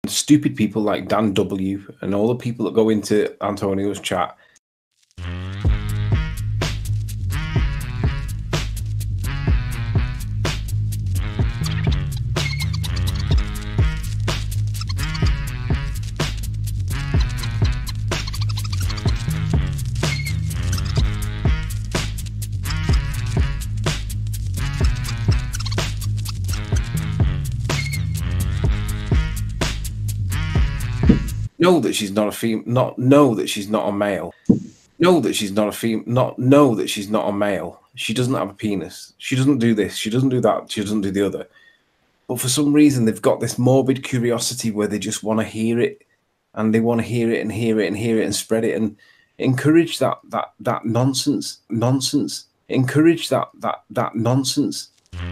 Stupid people like Dan W and all the people that go into Antonio's chat. Know that she's not a female. Not know that she's not a male. Know that she's not a female. Not know that she's not a male. She doesn't have a penis. She doesn't do this. She doesn't do that. She doesn't do the other. But for some reason, they've got this morbid curiosity where they just want to hear it, and they want to hear it and hear it and hear it and spread it and encourage that nonsense. Encourage that nonsense.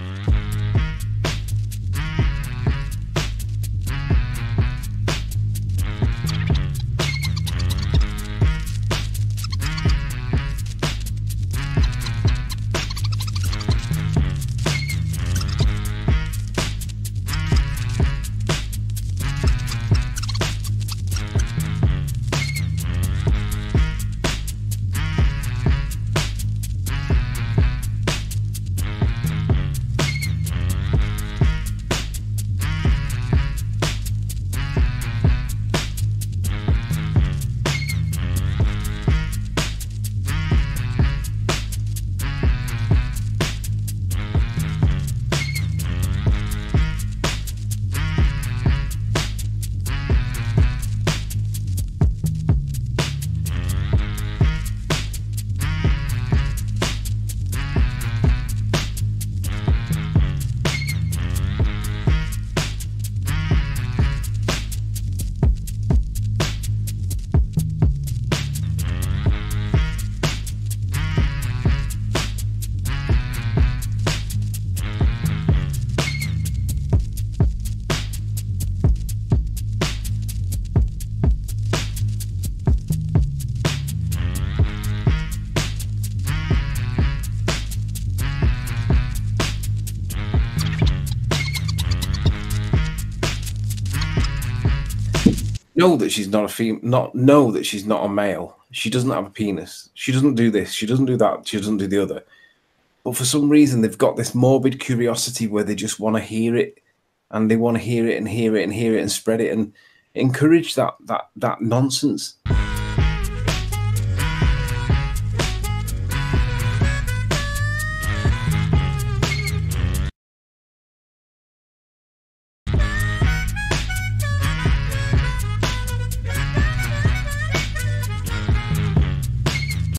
Know that she's not a female. Not know that she's not a male. She doesn't have a penis. She doesn't do this. She doesn't do that. She doesn't do the other. But for some reason, they've got this morbid curiosity where they just want to hear it, and they want to hear it and hear it and hear it and spread it and encourage that nonsense.